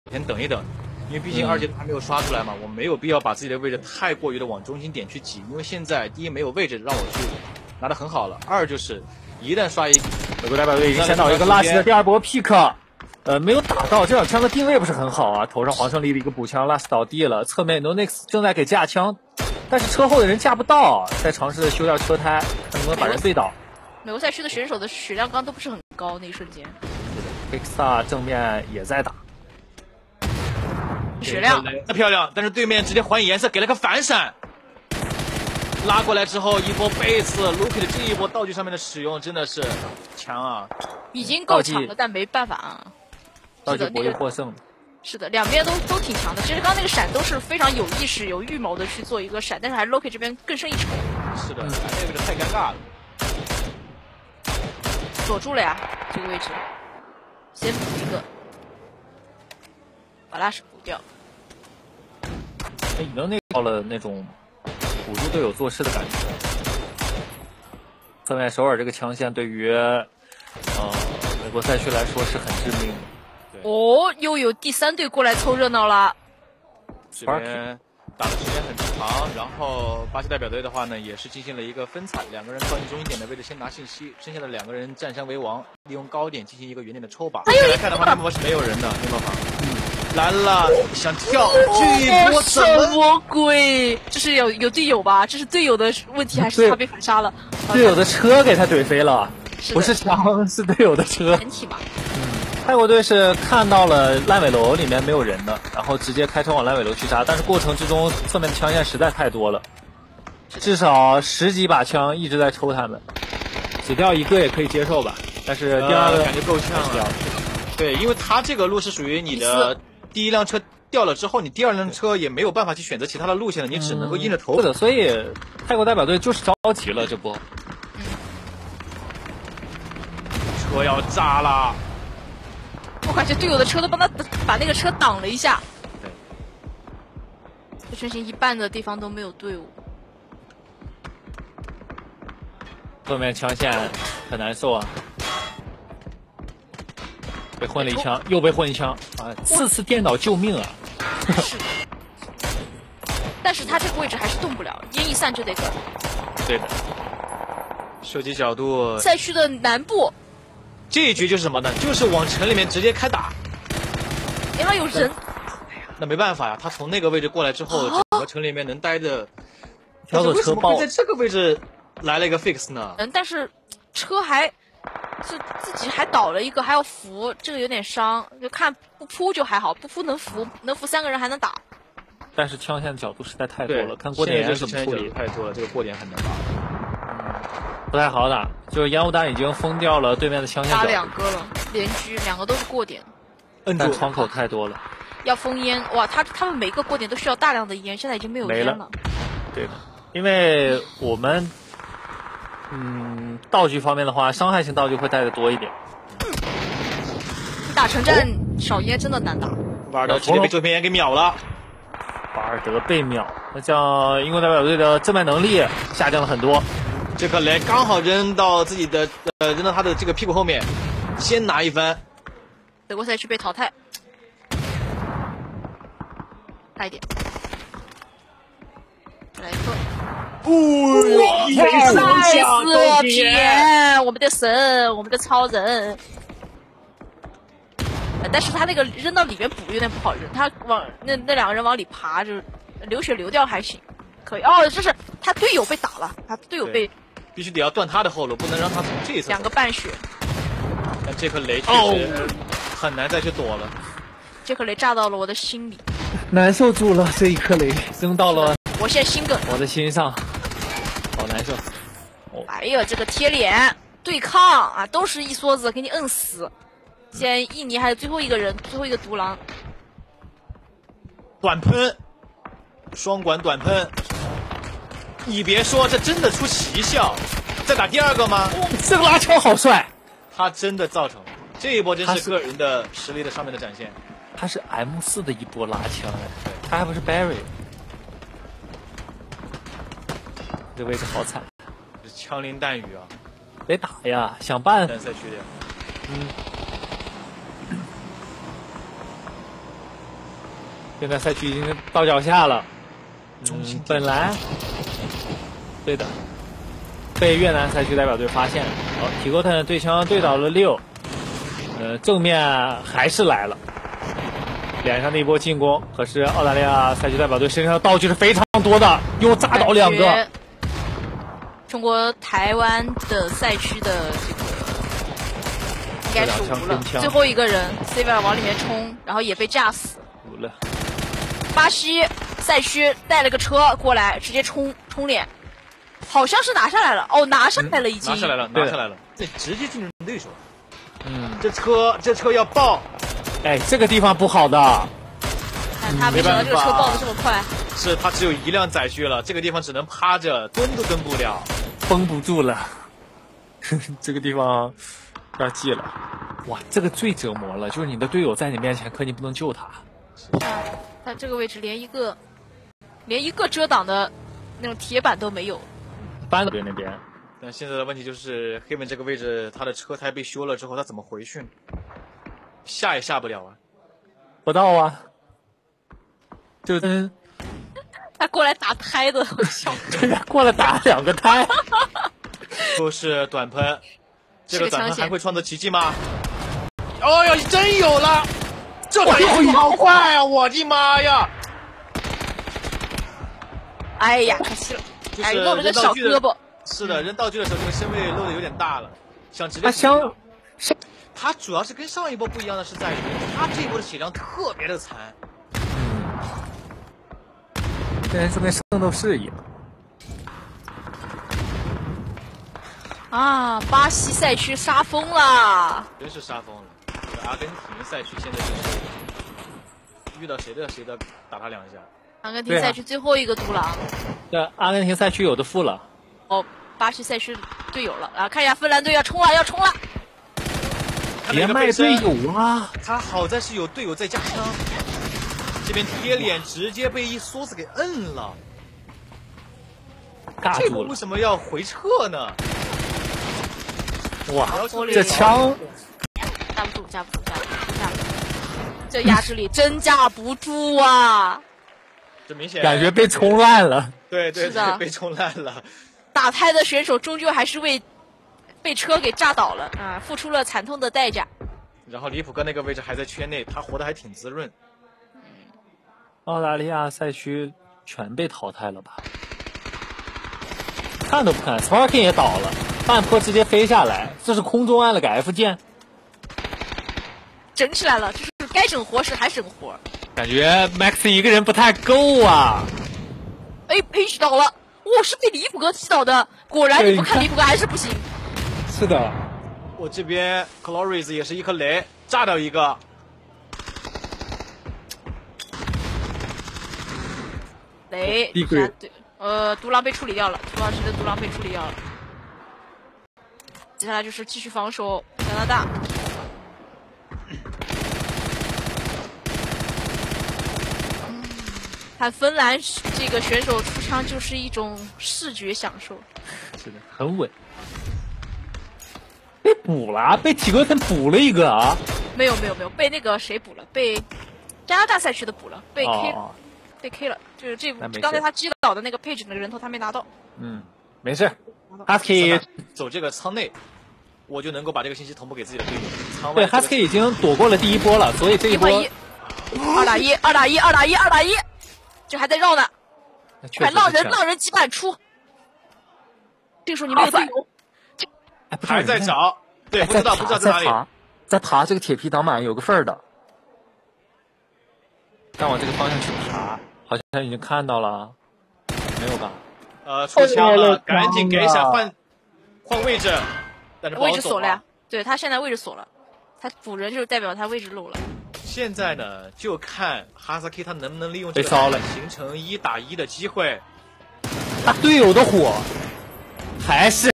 先等一等，因为毕竟2阶还没有刷出来嘛，我没有必要把自己的位置太过于的往中心点去挤，因为现在第一没有位置让我去拿得很好了，二就是一旦刷一， 美国代表队已经先到一个垃圾的第2波 pick。没有打到，这场枪的定位不是很好啊，头上黄胜利的一个补枪 ，last 倒地了，侧面 NoNix 正在给架枪，但是车后的人架不到，在尝试修掉车胎，看能不能把人对倒。 美国赛区的选手的血量刚都不是很高，那一瞬间。 是的 ，Pixar 正面也在打， 血量那漂亮，但是对面直接还以颜色，给了个反闪。拉过来之后，一波贝斯 Lucky 的这一波道具上面的使用真的是强啊， 已经够强了，但没办法啊。 道具博弈获胜。 是的，两边都挺强的。其实刚刚那个闪都是非常有意识、有预谋的去做一个闪，但是还是 Lucky 这边更胜一筹。 是的，那个位置太尴尬了。 锁住了呀，这个位置，先补一个，把拉什补掉。 已经到了那种辅助队友做事的感觉。侧面首尔这个枪线对于美国赛区来说是很致命的。 哦，又有第3队过来凑热闹了。 这边打的时间很长，然后巴西代表队的话呢，也是进行了一个分踩，2个人靠近中心点的位置先拿信息，剩下的2个人占山为王，利用高点进行一个圆点的抽把。现在来看的话，那波是没有人的，面包房。来了，想跳，这一波什么鬼？这是有队友吧？这是队友的问题，还是他被反杀了？ 队友的车给他怼飞了，不是枪，是队友的车。 全体嘛。 泰国队是看到了烂尾楼里面没有人的，然后直接开车往烂尾楼去杀，但是过程之中侧面的枪线实在太多了，至少10几把枪一直在抽他们，只掉1个也可以接受吧。但是第2个感觉够呛了。对，因为他这个路是属于你的第1辆车掉了之后，你第2辆车也没有办法去选择其他的路线了，你只能够硬着头。 是的，所以泰国代表队就是着急了这波。 车要炸了。 我感觉队友的车都帮他把那个车挡了一下。 对， 这阵型一半的地方都没有队伍。 后面枪线很难受啊，被混了一枪，又被混一枪啊！4次电脑救命啊！ 是，但是他这个位置还是动不了，烟一散就得走。 对的，射击角度。 赛区的南部。 这一局就是什么呢？就是往城里面直接开打。 因为有人。 那没办法呀，他从那个位置过来之后，整个城里面能待的。 条索车爆。 在这个位置来了一个 fix 呢？ 但是车还是自己还倒了一个，还要扶，这个有点伤。就看不扑就还好，不扑能扶3个人还能打。 但是枪线的角度实在太多了，看过点烟怎么处理。 太多了，这个过点很难打。 不太好打，就是烟雾弹已经封掉了对面的枪线。 打2个了，连狙2个都是过点。 但窗口太多了。 要封烟哇！他们每个过点都需要大量的烟，现在已经没有烟了。 对的，因为我们道具方面的话，伤害性道具会带的多一点。 打城战少烟真的难打。 瓦尔德直接被这片烟给秒了。 瓦尔德被秒，那叫英国代表队的正面能力下降了很多。 这颗雷刚好扔到自己的扔到他的这个屁股后面，先拿一番。 德国赛区被淘汰，快一点，来一个。 哇！ 赛斯天，我们的神，我们的超人。但是他那个扔到里面补有点不好扔，他往那2个人往里爬，就是流血流掉还行，可以。哦，这是他队友被打了，他队友被。 必须得要断他的后路，不能让他从这一侧。 2个半血。 但这颗雷确实很难再去躲了。 这颗雷炸到了我的心里， 难受住了。这一颗雷扔到了我现在心梗， 我的心上，好难受。 哎呀，这个贴脸对抗啊，都是一梭子给你摁死。现在印尼还有最后一个人，最后一个独狼。 短喷，双管短喷。你别说，这真的出奇效。再打第2个吗？ 这个拉枪好帅， 他真的造成了这一波，真是个人的实力的上面的展现。 他是 M4的一波拉枪，他还不是 Barry。这位置好惨， 枪林弹雨啊， 得打呀，想办法。 赛区的， 现在赛区已经到脚下了。本来对的，被越南赛区代表队发现了。提戈特对枪对倒了6，正面还是来了，脸上的一波进攻。可是澳大利亚赛区代表队身上的道具是非常多的，又炸倒2个。 中国台湾的赛区的这个应该是无了，最后一个人 C 位往里面冲，然后也被炸死。 无了。 巴西赛区带了个车过来，直接冲脸，好像是拿下来了。哦，拿下来了已经。 拿下来了，这直接进入对手。这车要爆。 哎，这个地方不好的。 看他没想到这个车爆的这么快。 是他只有1辆载具了，这个地方只能趴着，蹲都蹲不了， 绷不住了。这个地方要记了。哇，这个最折磨了，就是你的队友在你面前，可你不能救他。 他这个位置连一个遮挡的那种铁板都没有。 搬了那边。 但现在的问题就是黑门这个位置，他的车胎被修了之后，他怎么回去？下也下不了啊。 不到啊。就他过来打胎的，我笑。 对呀，过来打2个胎。 都是短喷，这个短喷还会创造奇迹吗？哦哟，真有了！这打的好快啊！我的妈呀！ 哎呀，可惜了，哎，露了个小胳膊。 是的，扔道具的时候，这个身位露的有点大了，想直接。他主要是跟上一波不一样的是在于，他这一波的血量特别的残。 这人就跟圣斗士一样。 啊！巴西赛区杀疯了， 真是杀疯了。阿根廷赛区现在就是遇到谁的打他2下。 阿根廷赛区最后一个独狼。 对，阿根廷赛区有的负了。 哦，巴西赛区队友了啊！看一下芬兰队要冲了，要冲了！ 别卖队友啊！ 他好在是有队友在加枪，这边贴脸直接被一梭子给摁了。 尬住了。 这个为什么要回撤呢？ 哇，这枪架不住，这压制力真架不住啊！ 这明显感觉被冲烂了。 对，被冲烂了。 打胎的选手终究还是被车给炸倒了啊，付出了惨痛的代价。 然后李普哥那个位置还在圈内，他活得还挺滋润。 澳大利亚赛区全被淘汰了吧？看都不看 ，Sparking 也倒了，半坡直接飞下来，这是空中按了个 F 键， 整起来了，就是该整活时还整活。 感觉 Max 一个人不太够啊。 哎，佩奇倒了，我是被李普哥击倒的，果然你不看李普哥还是不行。 是的， 我这边 Glories 也是一颗雷，炸掉一个。 雷，对，独狼被处理掉了，土耳其的独狼被处理掉了。接下来就是继续防守加拿大。看芬兰这个选手出枪就是一种视觉享受。 是的，很稳。被补了，被体格森补了一个啊！ 没有，被那个谁补了？被加拿大赛区的补了，被 K 了，被 K 了。就是这刚才他击倒的那个配置那个人头他没拿到。 没事。Husky 走这个舱内，我就能够把这个信息同步给自己的队友。舱外对 Husky 已经躲过了第一波了，所以这一波 2打1，这还在绕呢，快浪人击板出。这个时候你没有队友。 还在找，对，不知道在哪里， 在爬这个铁皮挡板有个缝儿的，但往这个方向去爬，好像已经看到了，没有吧？ 出枪了，赶紧给闪换位置，但是位置锁了呀，对他现在位置锁了，他补人就是代表他位置漏了。 现在呢，就看哈萨克他能不能利用这个形成1打1的机会。 他队友的火还是。